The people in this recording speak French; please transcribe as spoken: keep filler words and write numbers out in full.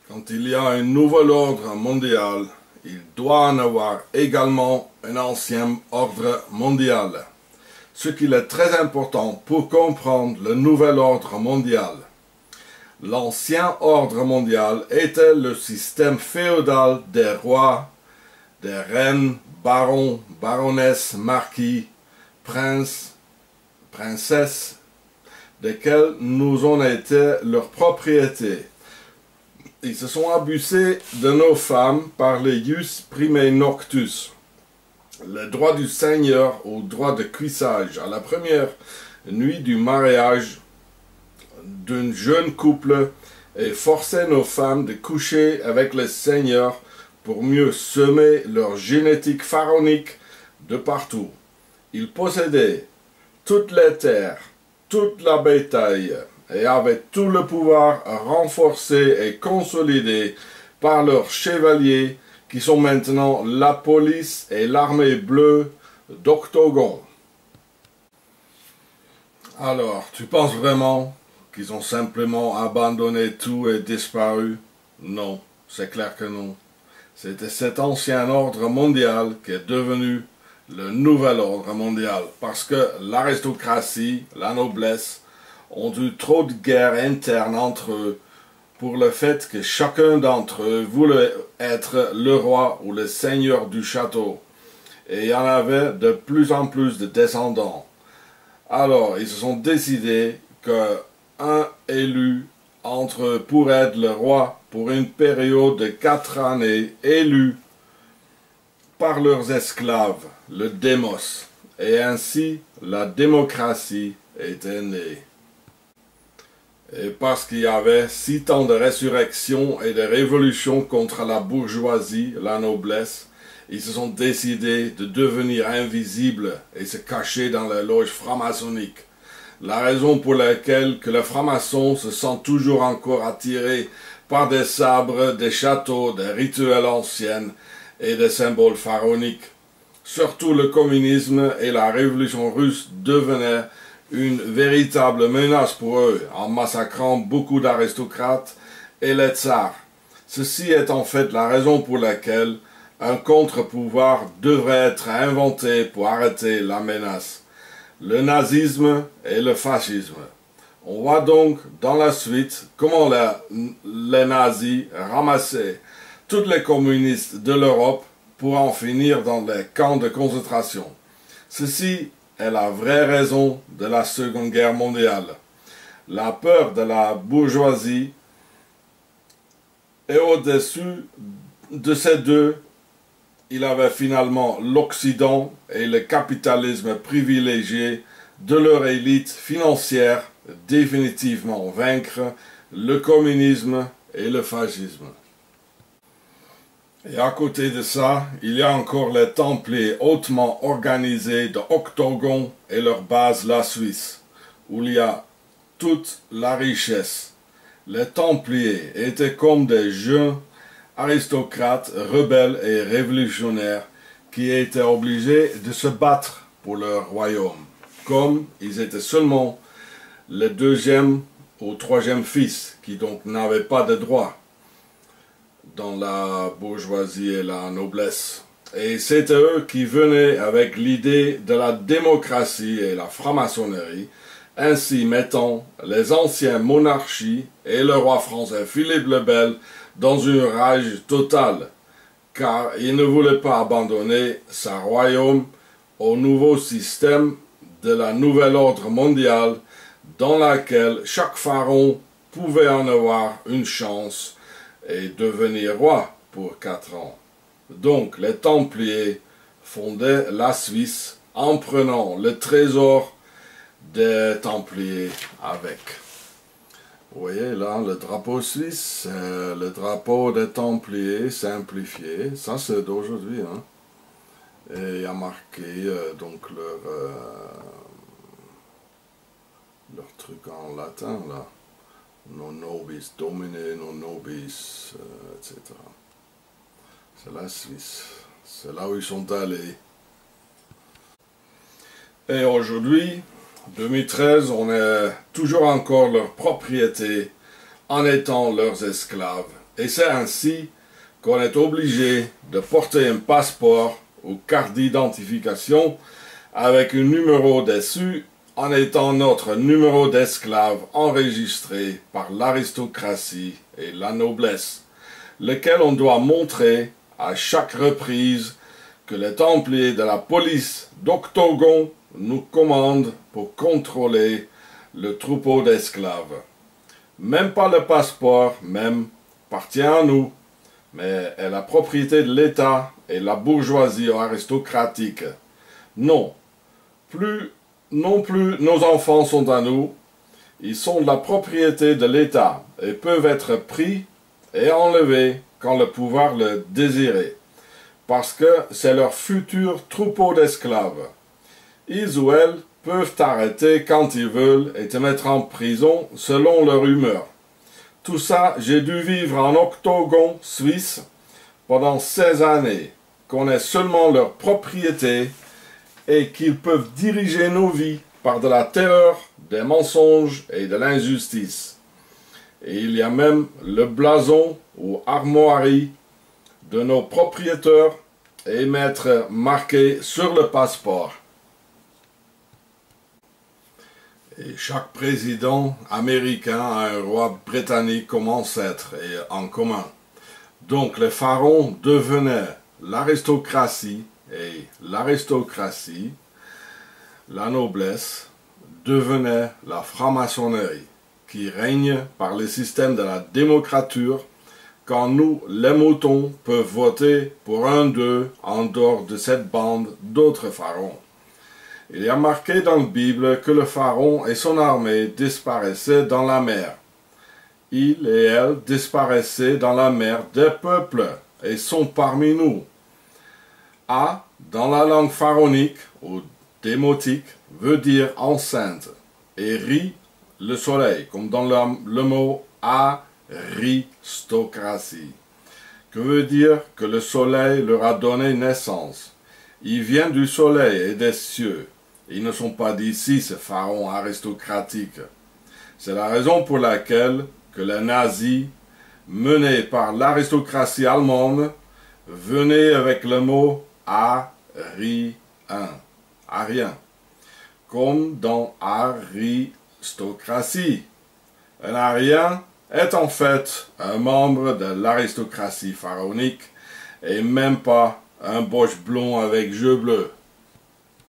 Quand il y a un nouvel ordre mondial, il doit en avoir également un ancien ordre mondial, ce qui est très important pour comprendre le nouvel ordre mondial. L'ancien ordre mondial était le système féodal des rois, des reines, barons, baronnesses, marquis, princes, princesses, desquels nous ont été leur propriété. Ils se sont abusés de nos femmes par le jus primae noctus, le droit du Seigneur au droit de cuissage à la première nuit du mariage d'un jeune couple et forçaient nos femmes de coucher avec le Seigneur pour mieux semer leur génétique pharaonique de partout. Ils possédaient toutes les terres, toute la bétail, et avaient tout le pouvoir renforcé et consolidé par leurs chevaliers qui sont maintenant la police et l'armée bleue d'Octogon. Alors, tu penses vraiment qu'ils ont simplement abandonné tout et disparu? Non, c'est clair que non. C'était cet ancien ordre mondial qui est devenu le nouvel ordre mondial, parce que l'aristocratie, la noblesse, ont eu trop de guerres internes entre eux pour le fait que chacun d'entre eux voulait être le roi ou le seigneur du château. Et il y en avait de plus en plus de descendants. Alors, ils se sont décidés qu'un élu entre eux pour être le roi pour une période de quatre années, élu par leurs esclaves, le démos. Et ainsi, la démocratie était née. Et parce qu'il y avait six temps de résurrection et de révolution contre la bourgeoisie, la noblesse, ils se sont décidés de devenir invisibles et se cacher dans la loge franc-maçonnique. La raison pour laquelle que les francs-maçons se sentent toujours encore attirés par des sabres, des châteaux, des rituels anciens et des symboles pharaoniques. Surtout le communisme et la révolution russe devenaient une véritable menace pour eux, en massacrant beaucoup d'aristocrates et les tsars. Ceci est en fait la raison pour laquelle un contre-pouvoir devrait être inventé pour arrêter la menace. Le nazisme et le fascisme. On voit donc dans la suite comment la, les nazis ramassaient tous les communistes de l'Europe pour en finir dans les camps de concentration. Ceci est la vraie raison de la Seconde Guerre mondiale. La peur de la bourgeoisie et au-dessus de ces deux, il avait finalement l'Occident et le capitalisme privilégié de leur élite financière définitivement vaincre le communisme et le fascisme. Et à côté de ça, il y a encore les Templiers hautement organisés de Octogon et leur base la Suisse, où il y a toute la richesse. Les Templiers étaient comme des jeunes aristocrates, rebelles et révolutionnaires qui étaient obligés de se battre pour leur royaume, comme ils étaient seulement le deuxième ou troisième fils, qui donc n'avaient pas de droit dans la bourgeoisie et la noblesse. Et c'était eux qui venaient avec l'idée de la démocratie et la franc-maçonnerie, ainsi mettant les anciennes monarchies et le roi français Philippe le Bel dans une rage totale, car il ne voulait pas abandonner sa royaume au nouveau système de la nouvelle ordre mondiale dans laquelle chaque pharaon pouvait en avoir une chance et devenir roi pour quatre ans. Donc les Templiers fondaient la Suisse en prenant le trésor des Templiers avec. Vous voyez là, le drapeau suisse, c'est le drapeau des Templiers simplifié. Ça c'est d'aujourd'hui. Hein. Et il y a marqué euh, donc leur, euh, leur truc en latin là. Non nobis domine, non nobis, euh, et cetera. C'est la Suisse. C'est là où ils sont allés. Et aujourd'hui, deux mille treize, on est toujours encore leur propriété en étant leurs esclaves Et c'est ainsi qu'on est obligé de porter un passeport ou carte d'identification avec un numéro dessus en étant notre numéro d'esclave enregistré par l'aristocratie et la noblesse, lequel on doit montrer à chaque reprise que les templiers de la police d'Octogon nous commandent pour contrôler le troupeau d'esclaves. Même pas le passeport, même, appartient à nous, mais est la propriété de l'État et la bourgeoisie aristocratique. Non, plus, non plus nos enfants sont à nous, ils sont de la propriété de l'État et peuvent être pris et enlevés quand le pouvoir le désirait, parce que c'est leur futur troupeau d'esclaves. Ils ou elles peuvent t'arrêter quand ils veulent et te mettre en prison selon leur humeur. Tout ça, j'ai dû vivre en Octogon suisse pendant seize années, qu'on est seulement leur propriété et qu'ils peuvent diriger nos vies par de la terreur, des mensonges et de l'injustice. Et il y a même le blason ou armoirie de nos propriétaires et maîtres marqué sur le passeport. Et chaque président américain a un roi britannique comme ancêtre et en commun. Donc les pharaons devenaient l'aristocratie et l'aristocratie, la noblesse, devenait la franc-maçonnerie, qui règne par le système de la démocrature, quand nous, les moutons, peuvent voter pour un d'eux en dehors de cette bande d'autres pharaons. Il y a marqué dans la Bible que le pharaon et son armée disparaissaient dans la mer. Il et elle disparaissaient dans la mer des peuples et sont parmi nous. A, dans la langue pharaonique ou démotique, veut dire enceinte, et ri, le soleil, comme dans le, le mot aristocratie, que veut dire que le soleil leur a donné naissance. Il vient du soleil et des cieux. Ils ne sont pas d'ici, ces pharaons aristocratiques. C'est la raison pour laquelle que les nazis, menés par l'aristocratie allemande, venaient avec le mot arien, arien, comme dans aristocratie. Un arien est en fait un membre de l'aristocratie pharaonique et même pas un boche blond avec yeux bleus.